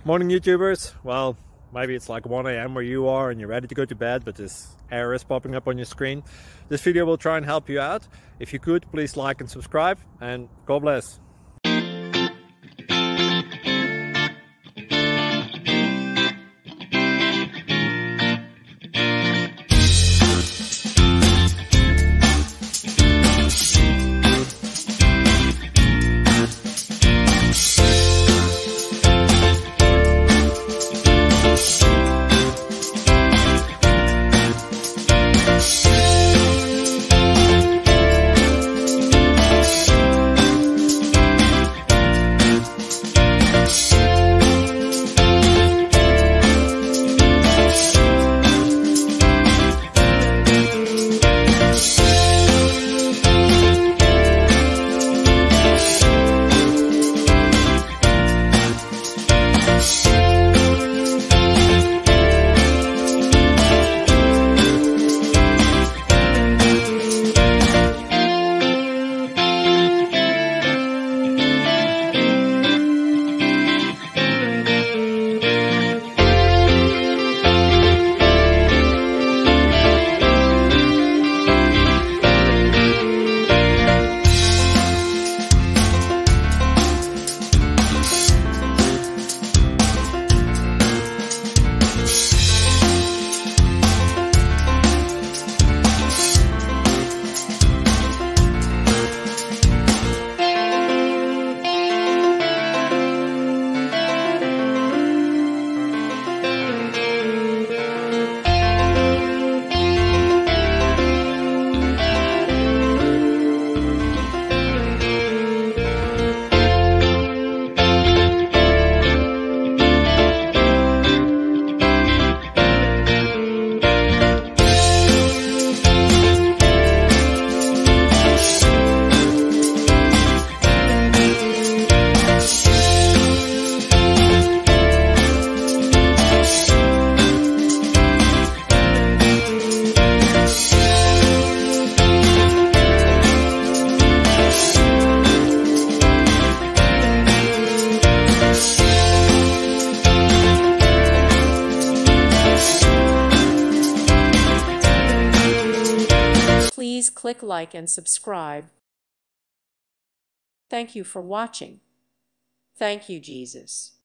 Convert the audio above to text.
Morning YouTubers. Well, maybe it's like 1 a.m. where you are and you're ready to go to bed, but this error is popping up on your screen. This video will try and help you out. If you could, please like and subscribe, and God bless. Please click like and subscribe. Thank you for watching. Thank you, Jesus.